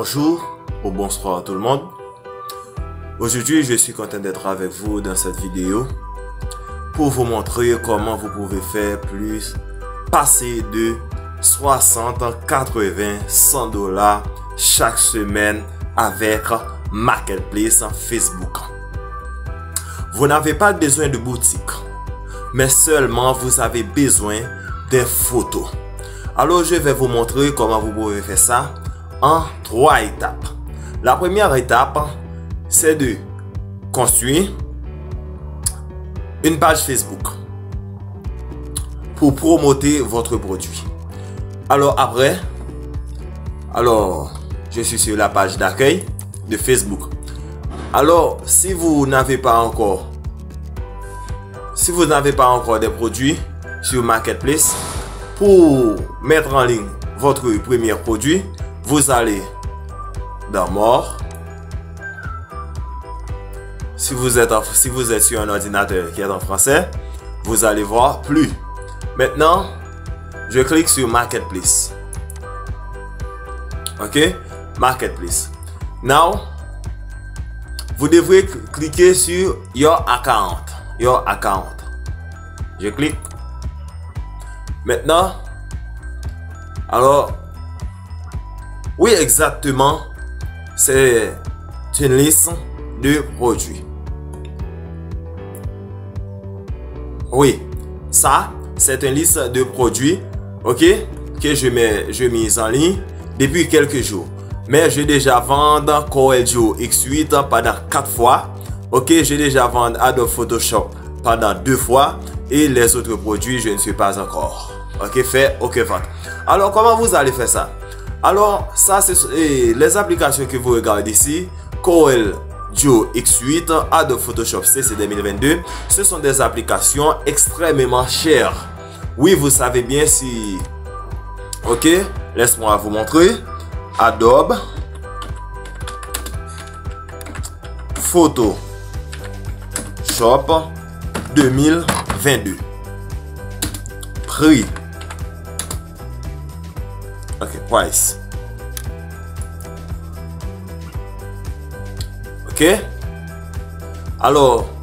bonjour ou bonsoir à tout le monde. Aujourd'hui, je suis content d'être avec vous dans cette vidéo pour vous montrer comment vous pouvez faire plus, passer de 60, 80, 100 dollars chaque semaine avec Marketplace Facebook. Vous n'avez pas besoin de boutique, mais seulement vous avez besoin des photos. Alors, je vais vous montrer comment vous pouvez faire ça en 3 étapes. La première étape, c'est de construire une page Facebook pour promouvoir votre produit. Alors après, je suis sur la page d'accueil de Facebook. Alors, si vous n'avez pas encore des produits sur Marketplace, pour mettre en ligne votre premier produit, vous allez dans More. Si vous êtes sur un ordinateur qui est en français, vous allez voir Plus. Maintenant, je clique sur Marketplace. Ok, Marketplace. Now, vous devrez cliquer sur Your Account. Your Account. Je clique. Maintenant, alors, oui, exactement, c'est une liste de produits. Oui, ça, c'est une liste de produits, ok, que je mise en ligne depuis quelques jours. Mais j'ai déjà vendu Corel Duo X8 pendant 4 fois. Ok, j'ai déjà vendu Adobe Photoshop pendant 2 fois. Et les autres produits, je ne suis pas encore. Ok, fait, ok, vente. Alors, comment vous allez faire ça? Alors, ça, c'est les applications que vous regardez ici. Corel Duo X8, Adobe Photoshop CC 2022. Ce sont des applications extrêmement chères. Oui, vous savez bien si... Ok, laisse-moi vous montrer. Adobe Photoshop 2022. Prix. Ok, price. Ok. Alors,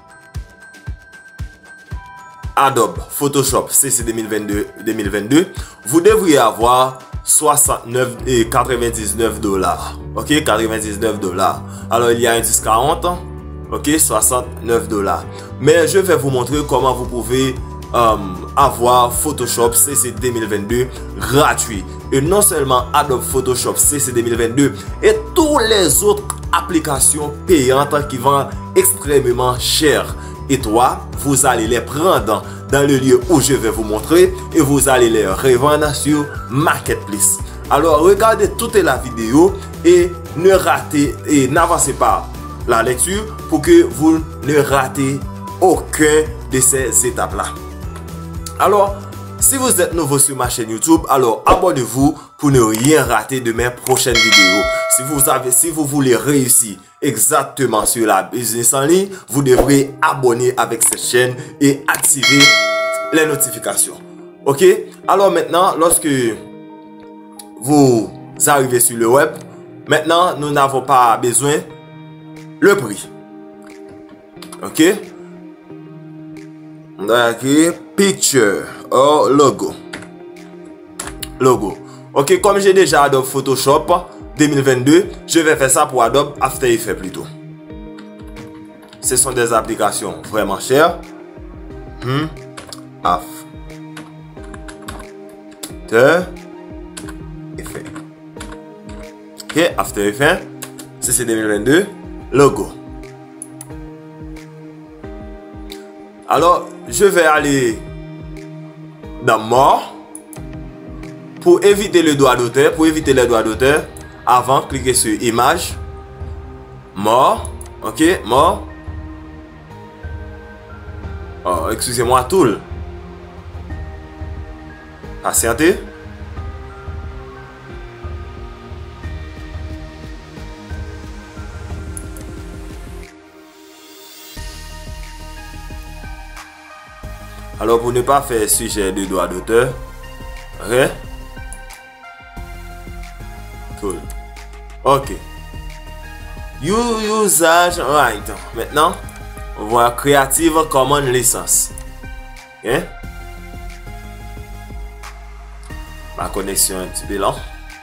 Adobe Photoshop CC 2022, vous devriez avoir 69 et 99 dollars. Ok, 99 dollars. Alors, il y a un 10-40. Ok, 69 dollars. Mais je vais vous montrer comment vous pouvez avoir Photoshop CC 2022 gratuit. Et non seulement Adobe Photoshop CC 2022 et toutes les autres applications payantes qui vendent extrêmement cher. Et toi, vous allez les prendre dans le lieu où je vais vous montrer et vous allez les revendre sur Marketplace. Alors, regardez toute la vidéo et ne ratez et n'avancez pas la lecture pour que vous ne ratez aucun de ces étapes-là. Alors, si vous êtes nouveau sur ma chaîne YouTube, alors abonnez-vous pour ne rien rater de mes prochaines vidéos. Si vous voulez réussir exactement sur la business en ligne, vous devrez abonner avec cette chaîne et activer les notifications. Ok? Alors maintenant, lorsque vous arrivez sur le web, maintenant, nous n'avons pas besoin le prix. Ok? Ok, picture or logo. Logo. Ok, comme j'ai déjà Adobe Photoshop 2022, je vais faire ça pour Adobe After Effects plutôt. Ce sont des applications vraiment chères. After Effects. Ok, After Effects. C'est 2022. Logo. Alors, je vais aller dans More pour éviter le droit d'auteur. Pour éviter les droits d'auteur, avant, cliquez sur Image. More. Ok, More. Oh, excusez-moi, Tool. Patientez. Alors, pour ne pas faire sujet de droit d'auteur, ok? Cool. Ok. Usage, right. Maintenant, on voit Creative Commons License. Ok. Ma connexion est un petit peu lente.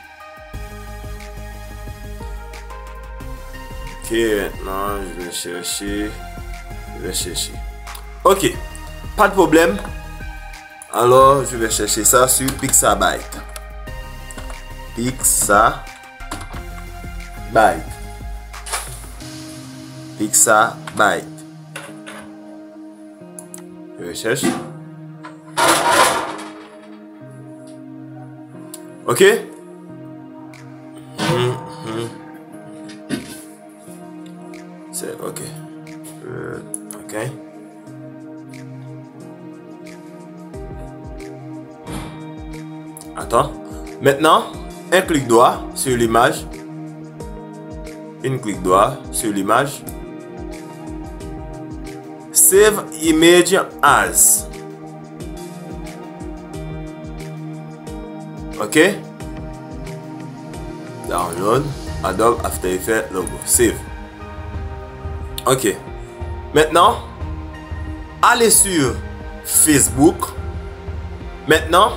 Ok, maintenant, je vais chercher. Ok, pas de problème. Alors, je vais chercher ça sur Pixabay. Pixabay. Je cherche. Ok. C'est ok. Ok. Attends. Maintenant, un clic droit sur l'image. Un clic droit sur l'image. Save image as. Ok. Download. Adobe After Effects logo. Save. Ok. Maintenant, allez sur Facebook. Maintenant,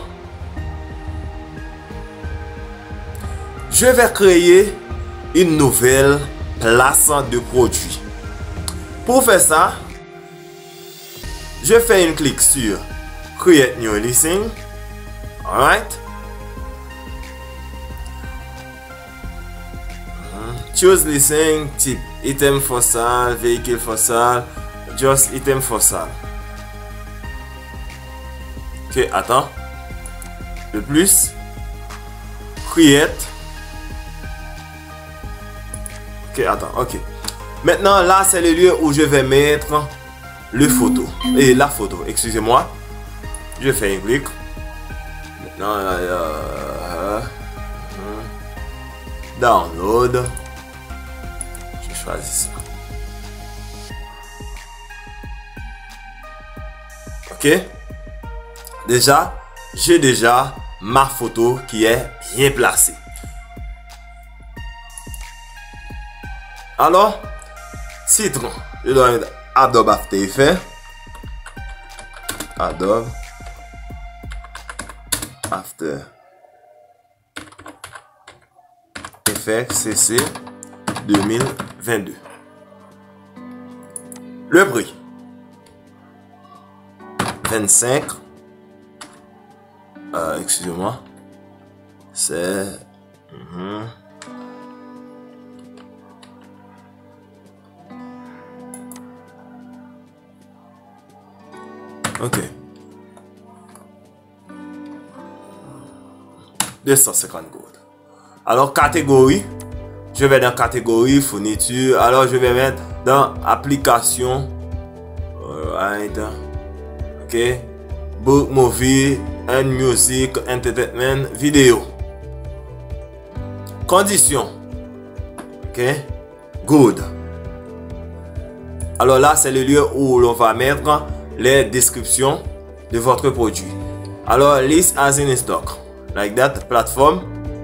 je vais créer une nouvelle place de produit. Pour faire ça, je fais un clic sur Create New Listing. Alright. Choose listing type item for sale, vehicle for sale, just item for sale. Ok, attends. De plus, create. Ok, attends, ok. Maintenant, là, c'est le lieu où je vais mettre le photo. Et la photo, excusez-moi. Je fais un clic. Maintenant, download. Je choisis ça. Ok. J'ai déjà ma photo qui est bien placée. Alors, titre, je dois mettre Adobe After Effects. Adobe After Effects CC 2022. Le prix 25. Excusez-moi. C'est ok. 250 gold. Alors, catégorie. Je vais dans catégorie fourniture. Alors, je vais mettre dans application. Alright. Ok. Book, movie, and music, entertainment, vidéo. Conditions. Ok. Good. Alors là, c'est le lieu où l'on va mettre les descriptions de votre produit. Alors, list as in stock. Like that. Plateforme.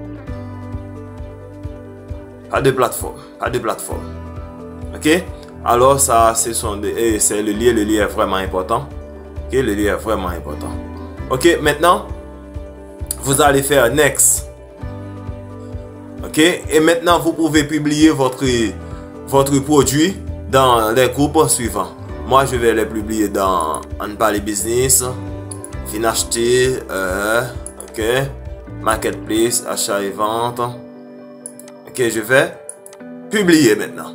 Pas de plateforme. Pas de plateforme. Ok. Alors, ça, c'est le lien. Le lien est vraiment important. Ok. Le lien est vraiment important. Ok. Maintenant, vous allez faire next. Ok. Et maintenant, vous pouvez publier votre produit dans les groupes suivants. Moi, je vais les publier dans On Parle Business, Finacheter, ok, Marketplace, achat et vente. Ok, je vais publier maintenant.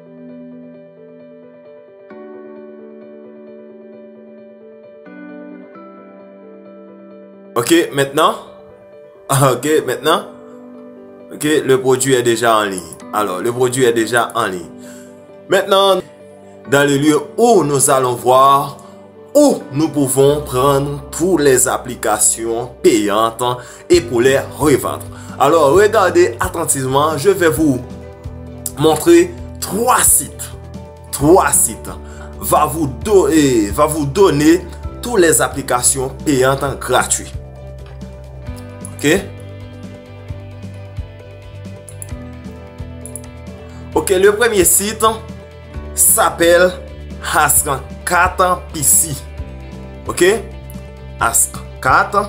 Ok, maintenant. Ok, maintenant. Ok, le produit est déjà en ligne. Alors, le produit est déjà en ligne. Maintenant, dans le lieu où nous allons voir où nous pouvons prendre toutes les applications payantes et pour les revendre. Alors, regardez attentivement, je vais vous montrer trois sites. Trois sites va vous donner toutes les applications payantes gratuites. Ok? Ok, le premier site s'appelle Ask4 PC. Ok, Ask4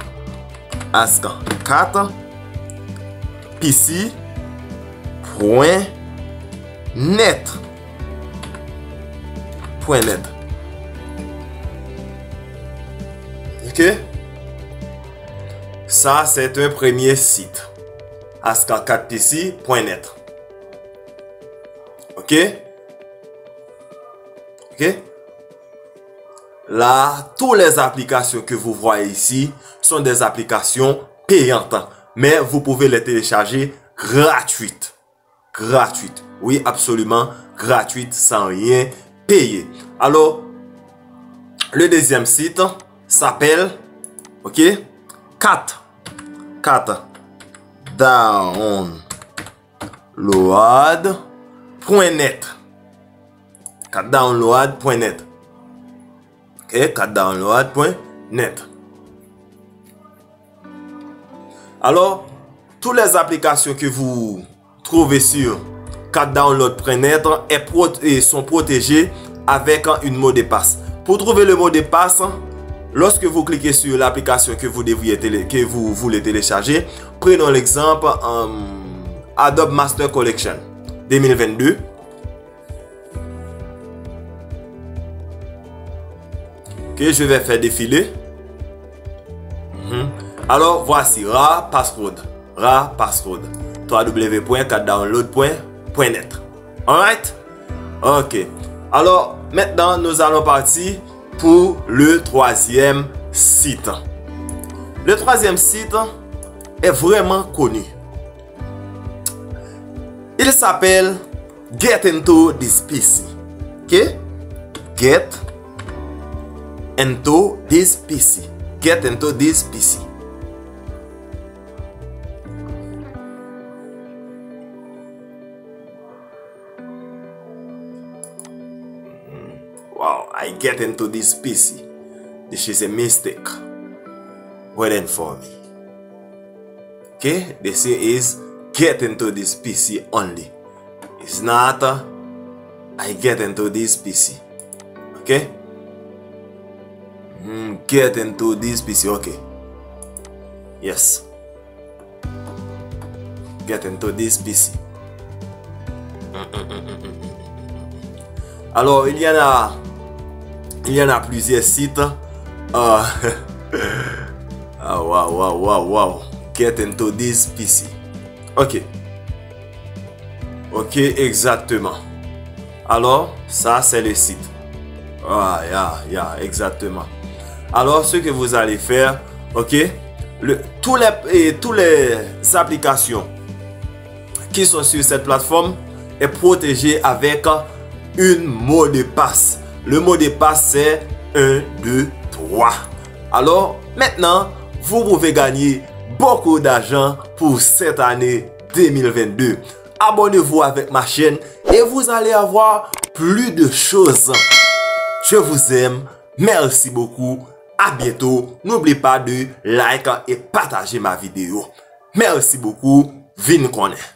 PC.net. Ok, ça c'est un premier site. Ask4PC.net. Ok? Ok? Là, toutes les applications que vous voyez ici sont des applications payantes. Mais vous pouvez les télécharger gratuites. Gratuites. Oui, absolument gratuites, sans rien payer. Alors, le deuxième site s'appelle, ok, catdownload.net. Catdownload.net. Ok, catdownload.net. Alors, toutes les applications que vous trouvez sur catdownload.net sont protégées avec une mot de passe. Pour trouver le mot de passe, lorsque vous cliquez sur l'application que vous voulez télécharger, prenons l'exemple Adobe Master Collection 2022. Ok, je vais faire défiler. Alors, voici ra passcode www.catdownload.net. Alright? Ok. Alors, maintenant, nous allons partir pour le troisième site. Le troisième site est vraiment connu. Il s'appelle Get Into This PC. Ok? Get Into This PC. Get Into This PC. Wow, I get into this PC. This is a mistake. Waiting for me. Okay, this is get into this PC only. It's not I get into this PC. Okay? Get into this PC. Okay. Yes. Get into this PC. Alors, il y en a plusieurs sites. Wow. Get into this PC. Ok. Ok, exactement. Alors, ça, c'est le site. Exactement. Alors, ce que vous allez faire, ok, tous les applications qui sont sur cette plateforme est protégé avec une mot de passe. Le mot de passe, c'est 1, 2, 3. Alors, maintenant, vous pouvez gagner beaucoup d'argent pour cette année 2022. Abonnez-vous avec ma chaîne et vous allez avoir plus de choses. Je vous aime. Merci beaucoup. À bientôt. N'oubliez pas de like et partager ma vidéo. Merci beaucoup. Vin connaît.